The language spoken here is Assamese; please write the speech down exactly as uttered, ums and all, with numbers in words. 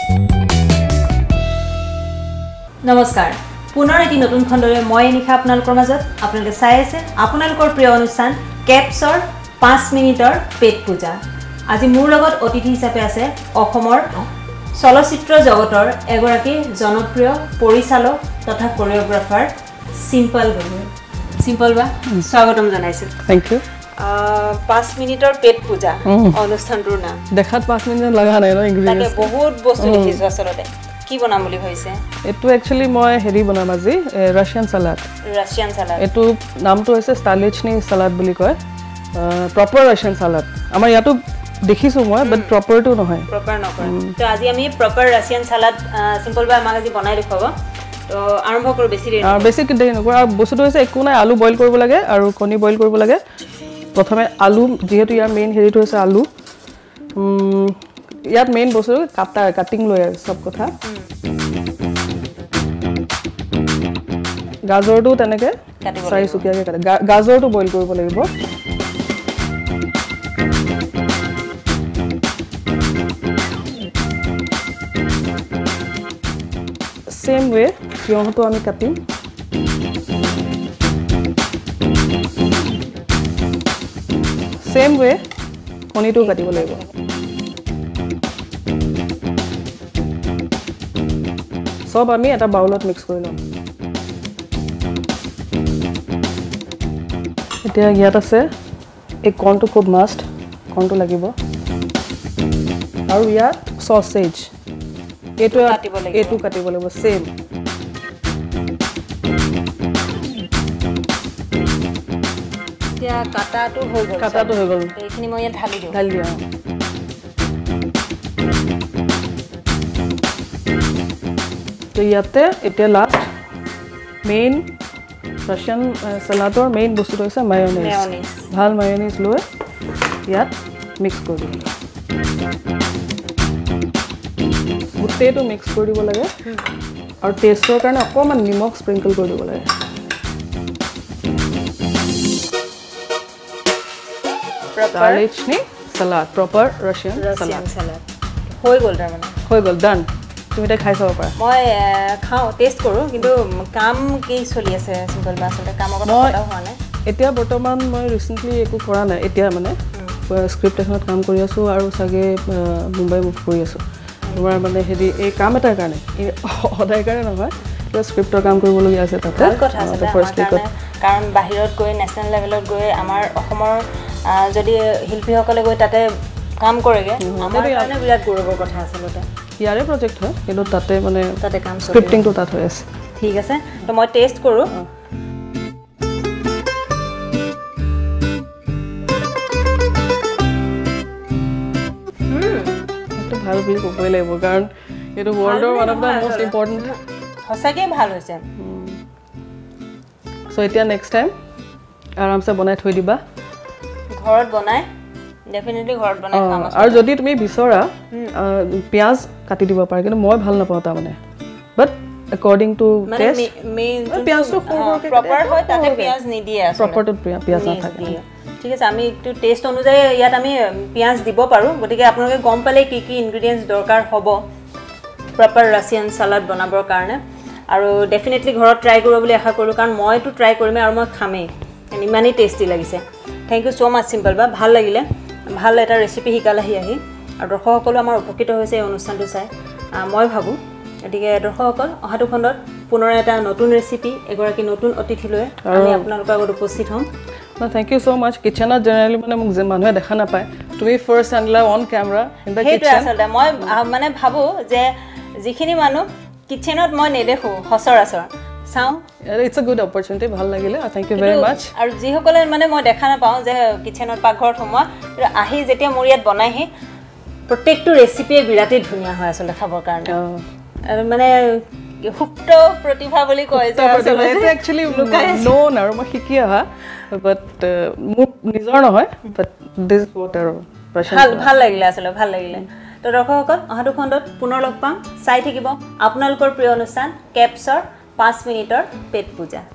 নমস্কাৰ পুনৰ এটি নতুন খণ্ডৰে মই নিখা আপোনালোকৰ মাজত আপোনালোকে চাই আছে আপোনালোকৰ প্ৰিয় অনুষ্ঠান কেপছৰ পাঁচ মিনিটৰ পেট পূজা আজি মোৰ লগত অতিথি হিচাপে আছে অসমৰ চলচ্চিত্ৰ জগতৰ এগৰাকী জনপ্ৰিয় পৰিচালক তথা কোৰিওগ্ৰাফাৰ সিম্পল গগৈ সিম্পল বা স্বাগতম জনাইছো থ্যাংক ইউ পাঁচ মিনিটৰ পেট পূজা অনুষ্ঠানটোৰ নাম দেখাত পাঁচ মিনিট লগা নাই ন ইনগ্ৰেডিয়েন্টস তাকে বহুত বস্তু দেখিছো আসলতে কি বনাম বুলি ভাবিছে এটো একচুয়ালি মই হেৰি বনাম আজি ৰাছিয়ান সালাড ৰাছিয়ান সালাড এটো নামটো হৈছে স্টালিচনি সালাড বুলি কয় প্ৰপাৰ ৰাছিয়ান সালাড আমাৰ ইয়াতো দেখিছো মই বাট প্ৰপাৰটো নহয় প্ৰপাৰ নকয় তো আজি আমি প্ৰপাৰ ৰাছিয়ান সালাড সিম্পল বা আমাক আজি বনাই দেখাব তো আৰম্ভ কৰো বেছি দেৰি আৰু বেছি দেৰি নকৰো আৰু বস্তুটো হৈছে একো নাই আলু বইল কৰিব লাগে আৰু কণী বইল কৰিব লাগে প্ৰথমে আলু যেহেতু ইয়াৰ মেইন হেৰিটো হৈছে আলু ইয়াত মেইন বস্তু কাটা কাটিং লৈ সব কথা গাজৰটো তেনেকে চাৰি সুকিয়াকে কাটে গাজৰটো বইল কৰিব লাগিব সেম ওয়ে তিয়হটো আমি কাটিম সেম ওয়ে কণীটো কাটিব লাগিব সব আমি এটা বাউলত মিক্স কৰি লম এতিয়া ইয়াত আছে এই কৰ্ণটো খুব মাষ্ট কৰ্ণটো লাগিব আৰু ইয়াত সসেজ এটো কাটিব লাগিব এটো কাটিব লাগিব সেম এতিয়া কাটাটো হৈ গ'ল কাটাটো হৈ গ'ল এইখিনি মই ইয়াত ঢালি দিওঁ ঢালি দিওঁ তো ইয়াতে এতিয়া লাষ্ট মেইন ৰাছিয়ান সালাডৰ মেইন বস্তুটো হৈছে মায়োনেজ ভাল মায়োনেজ লৈ ইয়াত মিক্স কৰি দিম গোটেইটো মিক্স কৰি দিব লাগে আৰু টেষ্টৰ কাৰণে অকণমান নিমখ স্প্ৰিংকল কৰি দিব লাগে Stolichny salad proper Russian salad হৈ গ'ল তাৰমানে হৈ গ'ল ডান তুমি এটা খাই চাব পাৰা মই খাওঁ টেষ্ট কৰোঁ কিন্তু কাম কি চলি আছে সিম্পল বা আচলতে কামৰ কথা পতা হোৱা নাই এতিয়া বৰ্তমান মই ৰিসেন্টলি একো কৰা নাই এতিয়া মানে স্ক্ৰিপ্ট এখনত কাম কৰি আছো আৰু সাগে মুম্বাই মুভ কৰি আছো তোমাৰ মানে হেৰি এই কাম এটাৰ কাৰণে সদায় কাৰণে নহয় কিবা স্ক্ৰিপ্টৰ কাম কৰিবলগীয়া আছে তাতে ভাল কথা আছে ফাৰ্ষ্ট উইকত কাৰণ বাহিৰত গৈ নেশ্যনেল লেভেলত গৈ আমাৰ অসমৰ যদি শিল্পীসকলে গৈ তাতে কাম কৰেগে আমাৰ কাৰণে বিৰাট গৌৰৱৰ কথা আচলতে ইয়াৰে প্ৰজেক্ট হয় কিন্তু তাতে মানে তাতে কাম স্ক্ৰিপ্টিংটো তাত হৈ আছে ঠিক আছে তো মই টেষ্ট কৰোঁ ভাল বুলি ক'বই লাগিব কাৰণ এইটো ৱৰ্ল্ডৰ one of the most important সঁচাকৈ ভাল হৈছে চ' এতিয়া নেক্সট টাইম আৰামছে বনাই থৈ দিবা ঘৰত বনাই ডেফিনেটলি ঘৰত বনাই খাম আৰু যদি তুমি বিচৰা পিয়াজ কাটি দিব পাৰা কিন্তু মই ভাল নাপাওঁ তাৰমানে বাট একৰ্ডিং টু টেষ্ট পিয়াজটো প্ৰপাৰ হয় তাতে পিয়াজ নিদিয়ে প্ৰপাৰটোত পিয়াজ নাথাকে ঠিক আছে আমি একটু টেষ্ট অনুযায়ী ইয়াত আমি পিয়াজ দিব পাৰোঁ গতিকে আপোনালোকে গম পালে কি কি ইনগ্ৰেডিয়েণ্টছ দৰকাৰ হ'ব প্ৰপাৰ ৰাছিয়ান সালাড বনাবৰ কাৰণে আৰু ডেফিনেটলি ঘৰত ট্ৰাই কৰিব বুলি আশা কৰোঁ কাৰণ মইতো ট্ৰাই কৰিমেই আৰু মই খামেই ইমানেই টেষ্টি লাগিছে thank you so' much simple বা ভাল লাগিলে ভাল এটা ৰেচিপি শিকালাহি আহি আৰু দৰ্শকসকলো আমাৰ উপকৃত হৈছে এই অনুষ্ঠানটো চাই মই ভাবোঁ গতিকে দৰ্শকসকল অহাটো খণ্ডত পুনৰ এটা নতুন ৰেচিপি এগৰাকী নতুন অতিথি লৈ আমি আপোনালোকৰ আগত উপস্থিত হ'ম থ্যাংক ইউ সো মাচ কিচেনত জেনেৰেলি মানে মোক মানুহে দেখা নাপায় তুমি ফাৰ্ষ্ট আনলা on camera in the kitchen আচলতে মই মানে ভাবোঁ যে যিখিনি মানুহ কিচেনত মই নেদেখোঁ সচৰাচৰ চাওঁ ইটস আ গুড অপৰচুনিটি ভাল লাগিলে থ্যাংক ইউ ভেৰি মাচ আৰু যিসকলে মানে মই দেখা নাপাওঁ যে কিচেনত পাকঘৰত সোমোৱা আহি যেতিয়া মোৰ ইয়াত বনাইহি প্ৰত্যেকটো ৰেচিপিয়ে বিৰাটেই ধুনীয়া হয় আচলতে খাবৰ কাৰণে আৰু মানে সুপ্ত প্ৰতিভা বুলি কয় যে আচলতে একচুয়ালি নোন আৰু মই শিকি আহা বাট মোৰ নিজৰ নহয় বাট দিস ওয়াটাৰ ভাল ভাল লাগিলে আচলতে ভাল লাগিলে তো দৰ্শকসকল অহাটো খণ্ডত পুনৰ লগ পাম চাই থাকিব আপোনালোকৰ প্ৰিয় অনুষ্ঠান কেপছৰ পাঁচ মিনিটৰ পেট পূজা